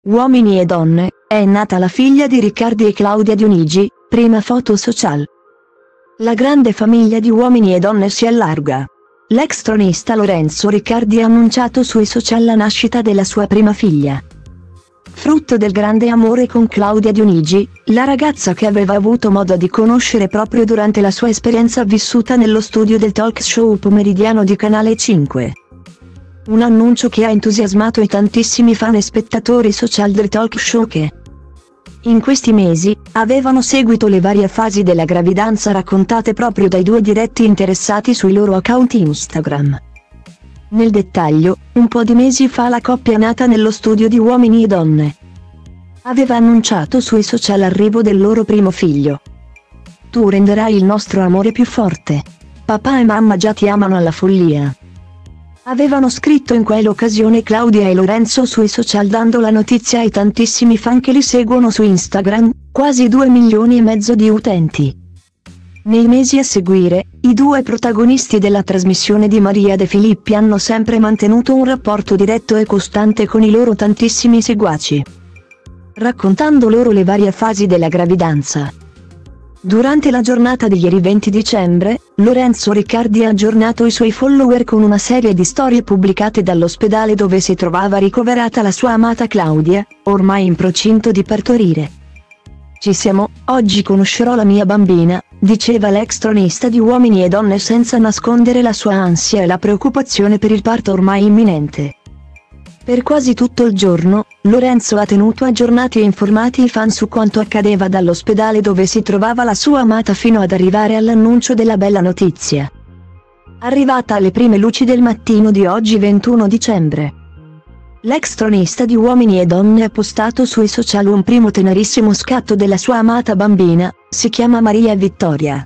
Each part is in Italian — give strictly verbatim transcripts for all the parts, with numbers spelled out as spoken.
Uomini e donne, è nata la figlia di Riccardi e Claudia Dionigi, prima foto social. La grande famiglia di Uomini e Donne si allarga. L'ex tronista Lorenzo Riccardi ha annunciato sui social la nascita della sua prima figlia. Frutto del grande amore con Claudia Dionigi, la ragazza che aveva avuto modo di conoscere proprio durante la sua esperienza vissuta nello studio del talk show pomeridiano di Canale cinque. Un annuncio che ha entusiasmato i tantissimi fan e spettatori social del talk show che, in questi mesi, avevano seguito le varie fasi della gravidanza raccontate proprio dai due diretti interessati sui loro account Instagram. Nel dettaglio, un po' di mesi fa la coppia nata nello studio di Uomini e Donne aveva annunciato sui social l'arrivo del loro primo figlio. Tu renderai il nostro amore più forte. Papà e mamma già ti amano alla follia. Avevano scritto in quell'occasione Claudia e Lorenzo sui social dando la notizia ai tantissimi fan che li seguono su Instagram, quasi due milioni e mezzo di utenti. Nei mesi a seguire, i due protagonisti della trasmissione di Maria De Filippi hanno sempre mantenuto un rapporto diretto e costante con i loro tantissimi seguaci, raccontando loro le varie fasi della gravidanza. Durante la giornata di ieri venti dicembre, Lorenzo Riccardi ha aggiornato i suoi follower con una serie di storie pubblicate dall'ospedale dove si trovava ricoverata la sua amata Claudia, ormai in procinto di partorire. Ci siamo, oggi conoscerò la mia bambina, diceva l'ex tronista di Uomini e Donne senza nascondere la sua ansia e la preoccupazione per il parto ormai imminente. Per quasi tutto il giorno, Lorenzo ha tenuto aggiornati e informati i fan su quanto accadeva dall'ospedale dove si trovava la sua amata fino ad arrivare all'annuncio della bella notizia, arrivata alle prime luci del mattino di oggi ventuno dicembre. L'ex tronista di Uomini e Donne ha postato sui social un primo tenerissimo scatto della sua amata bambina, si chiama Maria Vittoria.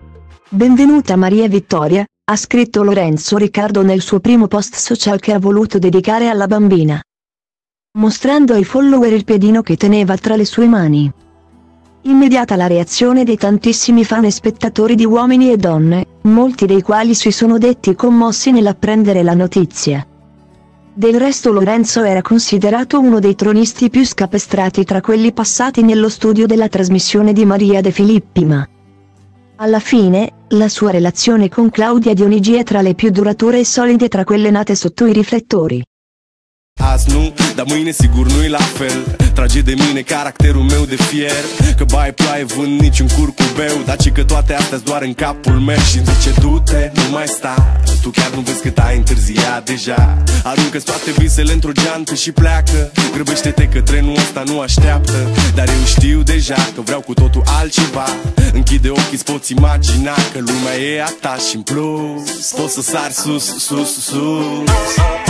Benvenuta Maria Vittoria, ha scritto Lorenzo Riccardo nel suo primo post social che ha voluto dedicare alla bambina, mostrando ai follower il piedino che teneva tra le sue mani. Immediata la reazione dei tantissimi fan e spettatori di Uomini e Donne, molti dei quali si sono detti commossi nell'apprendere la notizia. Del resto Lorenzo era considerato uno dei tronisti più scapestrati tra quelli passati nello studio della trasmissione di Maria De Filippi, ma alla fine, la sua relazione con Claudia Dionigi è tra le più durature e solide tra quelle nate sotto i riflettori. Azi nu, dar mâine sigur nu-i la fel. Trage de mine caracterul meu de fier. Că bai ploaie vânt nici un curcubeu, dar ci că toate astea doar în capul meu. Și zice du-te, nu mai sta. Tu chiar nu vezi cât ai întârziat deja. Aruncă-ți toate visele într-o geantă și pleacă. Grăbește-te că trenul ăsta nu așteaptă. Dar eu știu deja că vreau cu totul altceva. Închide ochii, îți poți imagina că lumea e a ta și în plus poți să sari sus, sus, sus.